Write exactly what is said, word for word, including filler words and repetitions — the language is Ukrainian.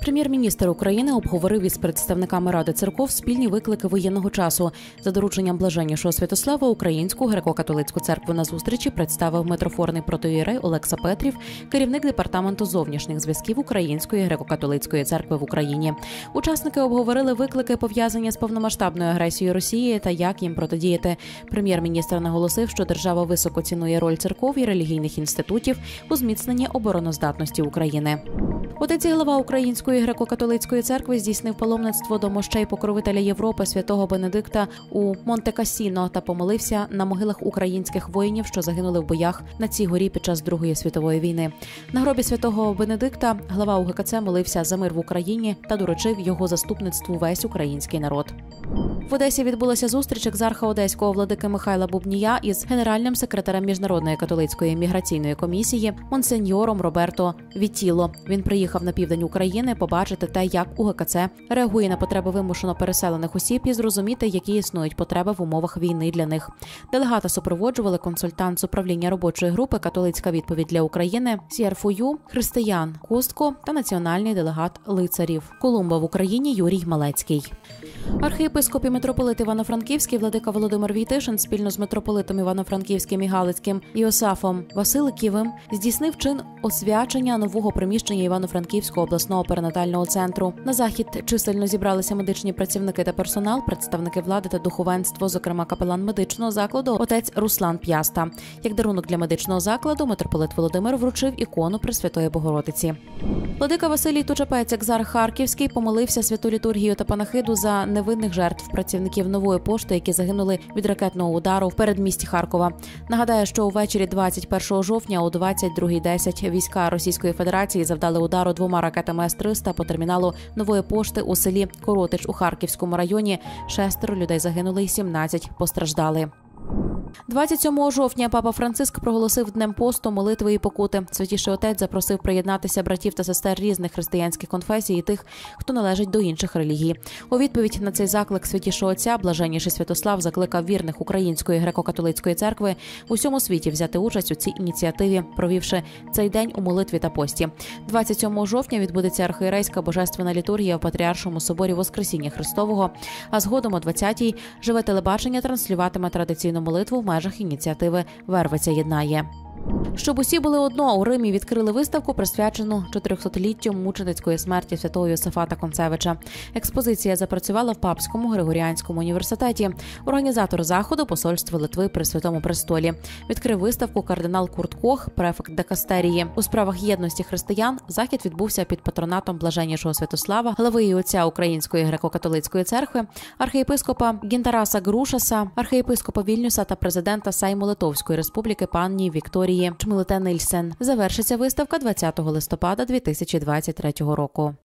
Прем'єр-міністр України обговорив із представниками Ради церков спільні виклики воєнного часу. За дорученням Блаженнішого Святослава Українську греко-католицьку церкву на зустрічі представив митрофорний протоієрей Олекса Петрів, керівник департаменту зовнішніх зв'язків Української греко-католицької церкви в Україні. Учасники обговорили виклики, пов'язані з повномасштабною агресією Росії та як їм протидіяти. Прем'єр-міністр наголосив, що держава високо цінує роль церков і релігійних інститутів у зміцненні обороноздатності України. Отець і глава Української греко-католицької церкви здійснив паломництво до мощей покровителя Європи святого Бенедикта у Монте-Кассіно та помолився на могилах українських воїнів, що загинули в боях на цій горі під час Другої світової війни. На гробі святого Бенедикта глава УГКЦ молився за мир в Україні та доручив його заступництву весь український народ. В Одесі відбулася зустріч екзарха Одеського владики Михайла Бубнія із генеральним секретарем Міжнародної католицької міграційної комісії монсеньором Роберто Вітіло. Він приїхав на південь України побачити те, як УГКЦ реагує на потреби вимушено переселених осіб і зрозуміти, які існують потреби в умовах війни для них. Делегата супроводжували консультант з управління робочої групи «Католицька відповідь для України» Сі Ар Ф Ю Християн Костко та національний делегат лицарів Колумба в Україні Юрій Малецький. Архієпископ і митрополит Івано-Франківський владика Володимир Війтишин спільно з митрополитом Івано-Франківським і Галицьким Іосафом Василиківим здійснив чин освячення нового приміщення Івано-Франківського обласного перинатального центру. На захід чисельно зібралися медичні працівники та персонал, представники влади та духовенство, зокрема капелан медичного закладу отець Руслан П'яста. Як дарунок для медичного закладу митрополит Володимир вручив ікону Пресвятої Богородиці. Владика Василій Тучапець, екзарх Харківський, помолився святу літургію та панахиду за невинних жертв працівників Нової пошти, які загинули від ракетного удару в передмісті Харкова. Нагадаю, що увечері двадцять першого жовтня о двадцять друга десять війська Російської Федерації завдали удару двома ракетами С триста по терміналу Нової пошти у селі Коротич у Харківському районі. Шестеро людей загинули і сімнадцять постраждали. двадцять сьомого жовтня папа Франциск проголосив днем посту, молитви і покути. Святіший отець запросив приєднатися братів та сестер різних християнських конфесій і тих, хто належить до інших релігій. У відповідь на цей заклик святішого отця Блаженніший Святослав закликав вірних Української греко-католицької церкви в усьому світі взяти участь у цій ініціативі, провівши цей день у молитві та пості. двадцять сьомого жовтня відбудеться архієрейська божественна літургія в Патріаршому соборі Воскресіння Христового, а згодом о двадцятій живе телебачення транслюватиме традиційну молитву в межах ініціативи «Вервиця єднає». Щоб усі були одно, у Римі відкрили виставку, присвячену чотирьохсотліттю мученицької смерті святого Йосафата Концевича. Експозиція запрацювала в Папському Григоріанському університеті. Організатор заходу – посольство Литви при Святому Престолі. Відкрив виставку кардинал Курт Кох, префект дикастерії. У справах єдності християн захід відбувся під патронатом Блаженнішого Святослава, глави і отця Української греко-католицької церкви, архієпископа Гінтараса Грушаса, архієпископа Вільнюса та президента Сейму Литовської республіки пані Вікторії Чмилите Нильсен. Завершиться виставка двадцятого листопада дві тисячі двадцять третього року.